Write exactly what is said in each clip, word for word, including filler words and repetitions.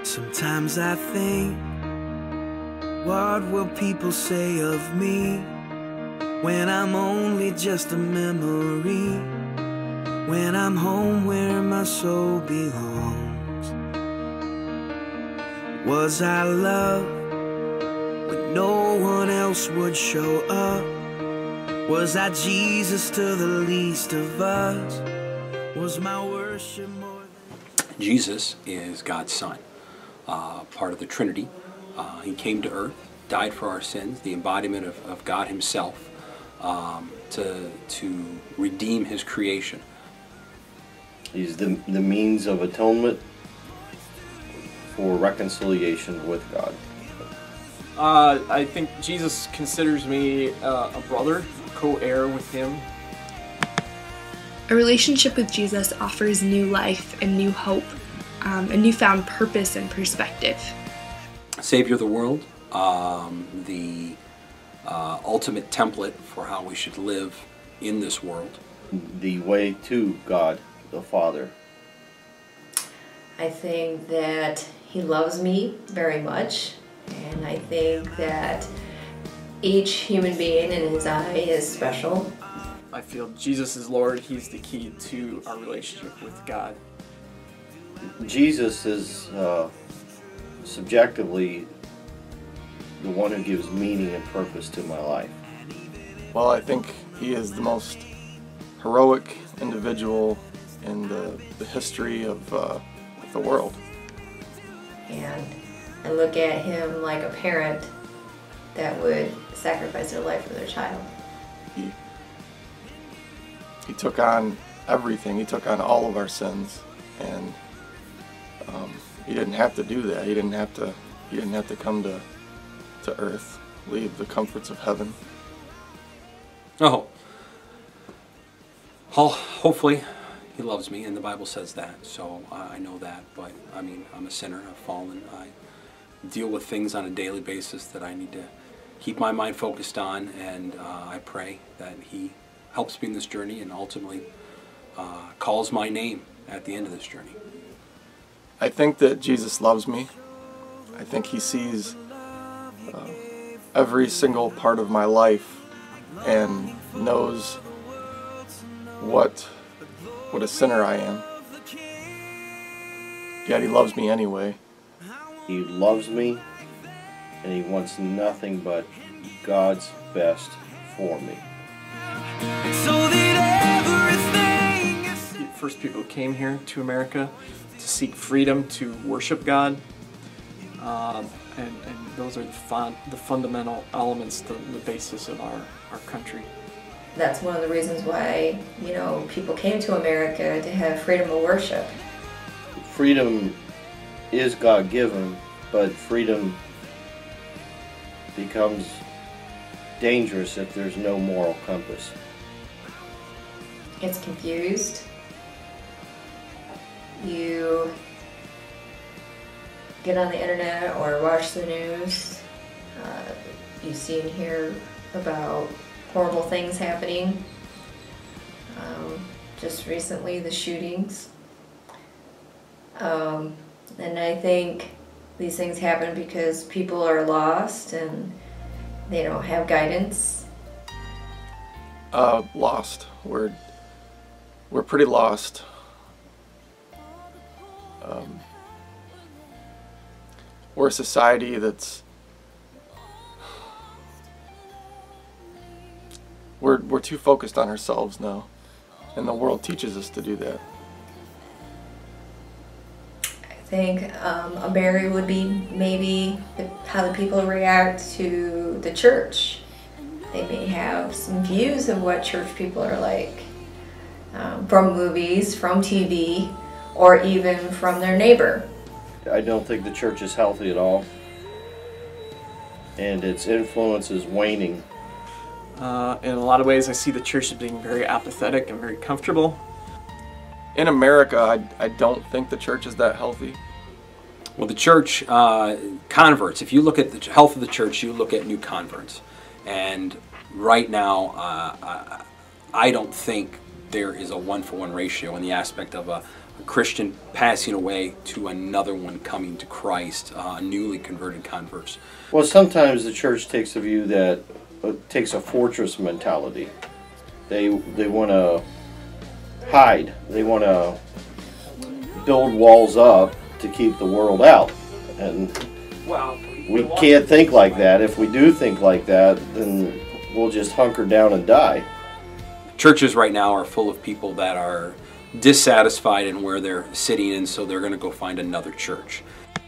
Sometimes I think, what will people say of me when I'm only just a memory, when I'm home where my soul belongs? Was I loved when no one else would show up? Was I Jesus to the least of us? Was my worship more than... Jesus is God's Son, uh, part of the Trinity. Uh, he came to earth, died for our sins, the embodiment of, of God himself, um, to, to redeem his creation. He's the, the means of atonement for reconciliation with God. Uh, I think Jesus considers me uh, a brother, co-heir with him. A relationship with Jesus offers new life and new hope, um, a newfound purpose and perspective. Savior of the world, um, the uh, ultimate template for how we should live in this world. The way to God the Father. I think that he loves me very much, and I think that each human being in his eye is special. I feel Jesus is Lord. He's the key to our relationship with God. Jesus is uh, subjectively the one who gives meaning and purpose to my life. Well, I think he is the most heroic individual in the, the history of uh, the world. And I look at him like a parent that would sacrifice their life for their child. He, he took on everything. He took on all of our sins, and um, he didn't have to do that. He didn't have to. He didn't have to come to to earth, leave the comforts of heaven. Oh, well, hopefully he loves me, and the Bible says that, so uh, I know that. But I mean, I'm a sinner. I've fallen. I deal with things on a daily basis that I need to keep my mind focused on, and uh, I pray that he helps me in this journey and ultimately uh, calls my name at the end of this journey. I think that Jesus loves me. I think he sees uh, every single part of my life and knows what what a sinner I am. Yet he loves me anyway. He loves me, and he wants nothing but God's best for me. So that everything is... The first people who came here to America to seek freedom to worship God, um, and, and those are the, fun, the fundamental elements, the, the basis of our, our country. That's one of the reasons why, you know, people came to America, to have freedom of worship. Freedom is God-given, but freedom becomes dangerous if there's no moral compass. It's confused. You get on the internet or watch the news, uh, you see and hear about horrible things happening. Um, just recently, the shootings. Um, and I think these things happen because people are lost and they don't have guidance. Uh, lost. We're, we're pretty lost. Um, we're a society that's we're, we're too focused on ourselves now, and the world teaches us to do that. I think um, a barrier would be maybe the, how the people react to the church. They may have some views of what church people are like, um, from movies, from T V, or even from their neighbor. I don't think the church is healthy at all, and its influence is waning. Uh, in a lot of ways, I see the church as being very apathetic and very comfortable. In America, I, I don't think the church is that healthy. Well, the church, uh, converts, if you look at the health of the church, you look at new converts. And right now, uh, I, I don't think there is a one-for-one ratio in the aspect of a, a Christian passing away to another one coming to Christ, uh, a newly converted converts. Well, sometimes the church takes a view that uh, takes a fortress mentality. They they want to hide. They want to build walls up to keep the world out, and Well, we can't think like that. If we do think like that, then we'll just hunker down and die. churches right now are full of people that are dissatisfied in where they're sitting, and so they're going to go find another church.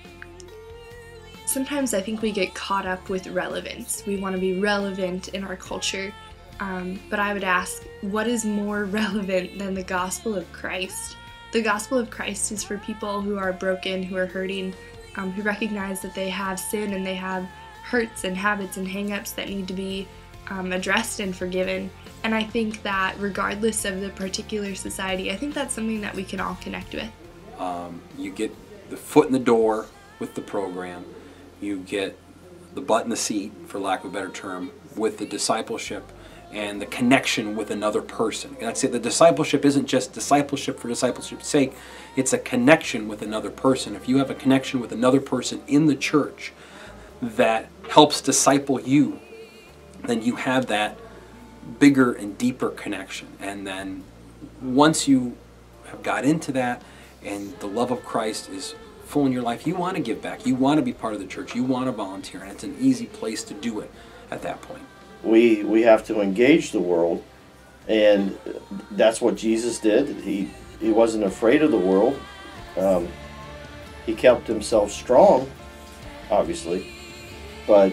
Sometimes I think we get caught up with relevance. We want to be relevant in our culture, um, but I would ask, what is more relevant than the gospel of Christ? The gospel of Christ is for people who are broken, who are hurting, um, who recognize that they have sin and they have hurts and habits and hang-ups that need to be um, addressed and forgiven. And I think that regardless of the particular society, I think that's something that we can all connect with. Um, you get the foot in the door with the program. You get the butt in the seat, for lack of a better term, with the discipleship and the connection with another person. And I'd say the discipleship isn't just discipleship for discipleship's sake. It's a connection with another person. If you have a connection with another person in the church that helps disciple you, then you have that bigger and deeper connection. And then once you have got into that and the love of Christ is full in your life, you want to give back. You want to be part of the church. You want to volunteer, and it's an easy place to do it at that point. We we have to engage the world, and that's what Jesus did. He he wasn't afraid of the world. Um, he kept himself strong, obviously, but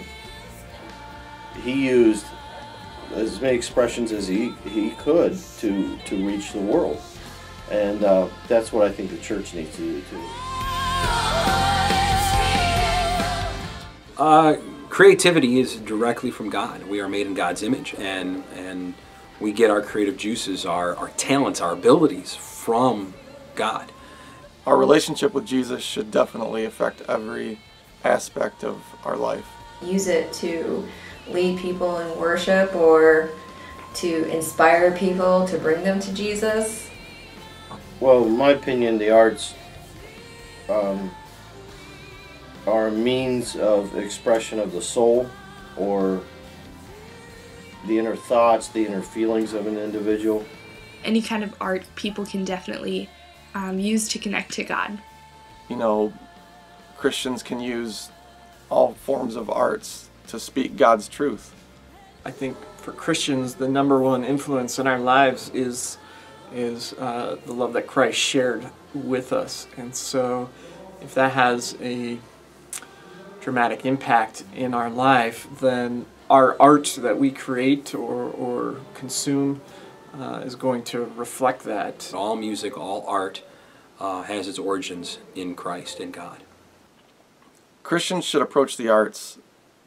he used as many expressions as he, he could to, to reach the world. And uh, that's what I think the church needs to do too. Uh, creativity is directly from God. We are made in God's image, and and we get our creative juices, our, our talents, our abilities from God. Our relationship with Jesus should definitely affect every aspect of our life. Use it to lead people in worship or to inspire people to bring them to Jesus. Well, in my opinion, the arts um, are a means of expression of the soul, or the inner thoughts, the inner feelings of an individual. Any kind of art people can definitely um, use to connect to God. You know, Christians can use all forms of arts to speak God's truth. I think for Christians, the number one influence in our lives is is uh, the love that Christ shared with us. And so if that has a dramatic impact in our life, then our art that we create or, or consume uh, is going to reflect that. All music, all art uh, has its origins in Christ and God. Christians should approach the arts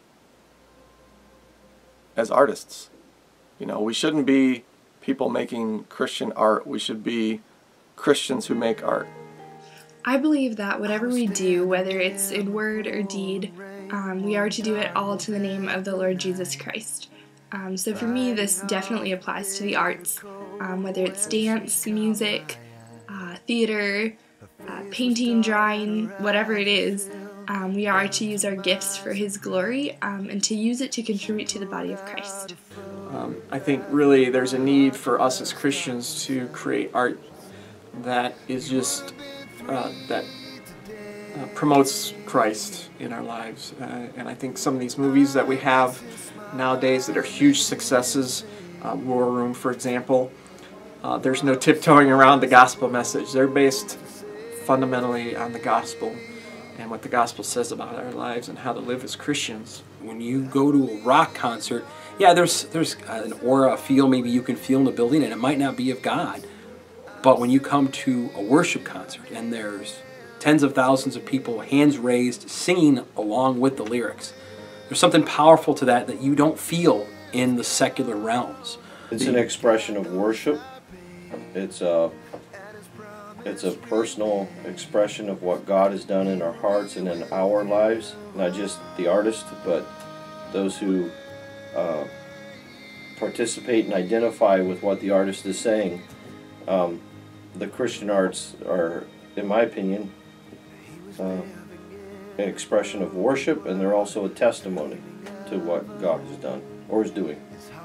as artists. You know, we shouldn't be people making Christian art. We should be Christians who make art. I believe that whatever we do, whether it's in word or deed, um, we are to do it all to the name of the Lord Jesus Christ. Um, so for me, this definitely applies to the arts, um, whether it's dance, music, uh, theater, uh, painting, drawing, whatever it is. Um, we are to use our gifts for His glory um, and to use it to contribute to the body of Christ. Um, I think really there's a need for us as Christians to create art that is just, uh, that uh, promotes Christ in our lives. Uh, and I think some of these movies that we have nowadays that are huge successes, uh, War Room for example, uh, there's no tiptoeing around the gospel message. They're based fundamentally on the gospel and what the gospel says about our lives and how to live as Christians. When you go to a rock concert, yeah, there's there's an aura, a feel maybe you can feel in the building, and it might not be of God. But when you come to a worship concert and there's tens of thousands of people, hands raised, singing along with the lyrics, there's something powerful to that that you don't feel in the secular realms. It's an expression of worship. It's a It's a personal expression of what God has done in our hearts and in our lives. Not just the artist, but those who uh, participate and identify with what the artist is saying. Um, the Christian arts are, in my opinion, uh, an expression of worship, and they're also a testimony to what God has done or is doing.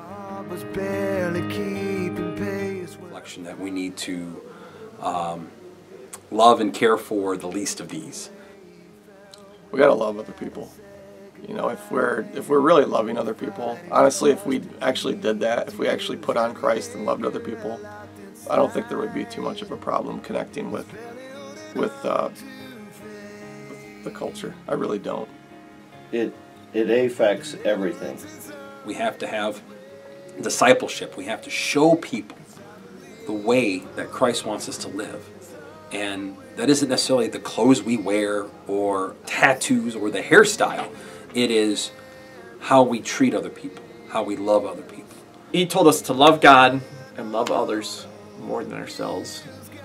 Reflection that we need to um, love and care for the least of these. We gotta love other people. You know, if we're if we're really loving other people, honestly, if we actually did that, if we actually put on Christ and loved other people, I don't think there would be too much of a problem connecting with with, uh, with the culture. I really don't. It it affects everything. We have to have discipleship. We have to show people the way that Christ wants us to live. And that isn't necessarily the clothes we wear or tattoos or the hairstyle. It is how we treat other people, how we love other people. He told us to love God and love others more than ourselves.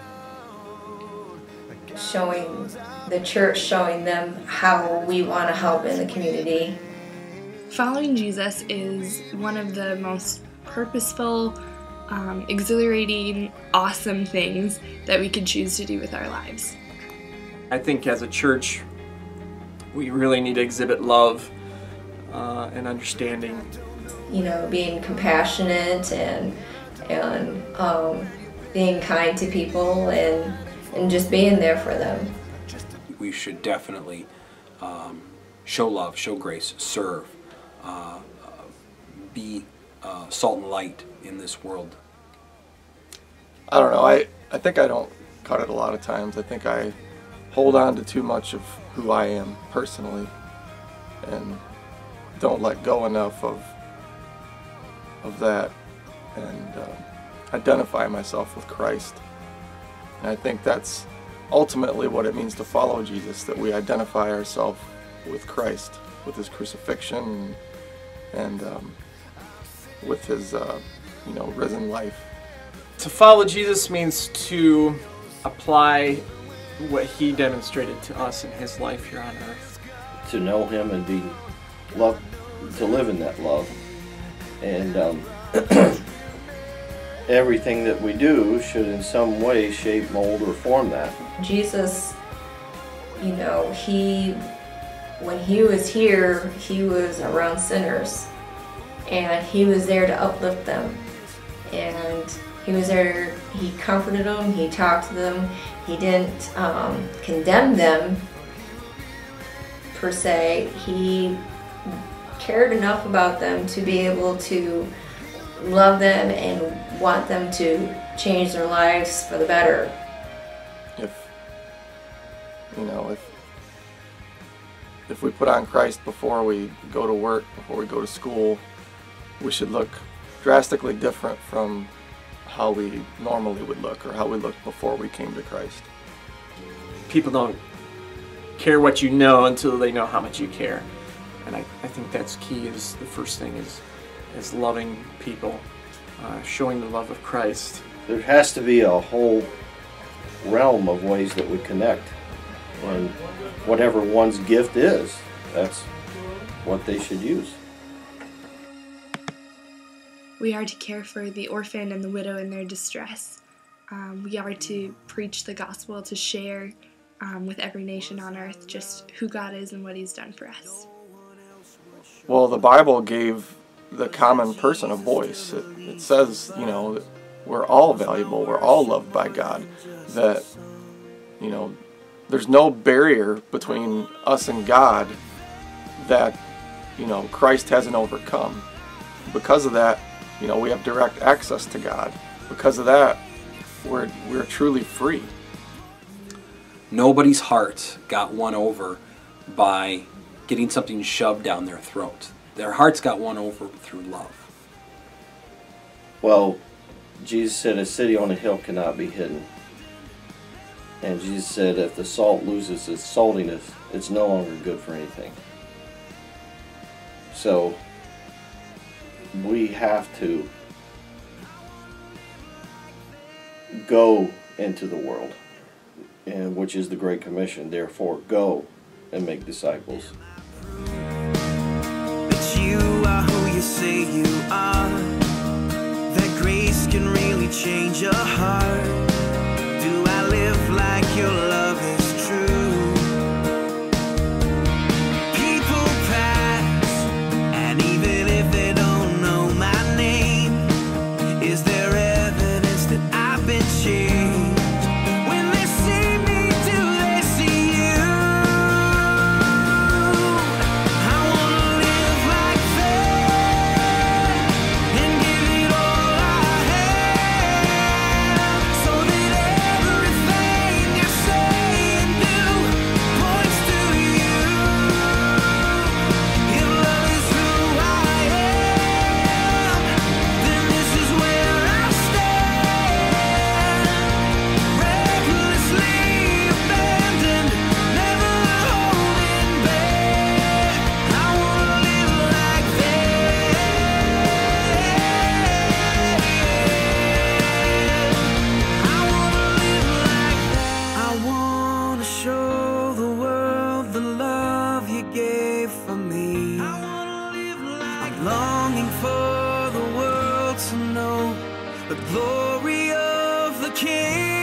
Showing the church, showing them how we want to help in the community. Following Jesus is one of the most purposeful, um, exhilarating, awesome things that we could choose to do with our lives. I think as a church, we really need to exhibit love uh, and understanding. You know, being compassionate and and um, being kind to people and and just being there for them. We should definitely um, show love, show grace, serve, uh, uh, be uh, salt and light in this world. I don't know. I, I think I don't cut it a lot of times. I think I hold on to too much of who I am personally and don't let go enough of of that and uh, identify myself with Christ. And I think that's ultimately what it means to follow Jesus, that we identify ourselves with Christ, with his crucifixion and um, with his uh, you know, risen life. To follow Jesus means to apply what he demonstrated to us in his life here on earth. To know him and be love, to live in that love. And um, everything that we do should in some way shape, mold, or form that. Jesus, you know, he, when he was here, he was around sinners. And he was there to uplift them. And he was there, he comforted them, he talked to them. He didn't um, condemn them, per se. He cared enough about them to be able to love them and want them to change their lives for the better. If, you know, if if we put on Christ before we go to work, before we go to school, we should look drastically different from how we normally would look or how we looked before we came to Christ. People don't care what you know until they know how much you care. And I, I think that's key. Is the first thing is is loving people, uh, showing the love of Christ. There has to be a whole realm of ways that we connect. And whatever one's gift is, that's what they should use. We are to care for the orphan and the widow in their distress. Um, we are to preach the gospel, to share um, with every nation on earth just who God is and what he's done for us. Well, the Bible gave the common person a voice. It, it says, you know, that we're all valuable, we're all loved by God, that, you know, there's no barrier between us and God that, you know, Christ hasn't overcome. Because of that, you know, we have direct access to God. Because of that, we're we're truly free. Nobody's heart got won over by getting something shoved down their throat. Their hearts got won over through love. Well, Jesus said a city on a hill cannot be hidden. And Jesus said if the salt loses its saltiness, it's no longer good for anything. So we have to go into the world, and which is the Great Commission. Therefore, go and make disciples. That you are who you say you are. That grace can really change a heart. live like your love is true. People pass, and even if they don't know my name, is there evidence that I've been changed? When they see me, do they see you? I wanna live like that and give it all I have, so that everything I say and do points to you. If love is who I am, then this is where I stand. Recklessly abandoned, never holding back. I wanna live like that. I wanna live like that. I wanna show the world the love you gave for me. I wanna live like I'm longing for the world to know the glory of the King.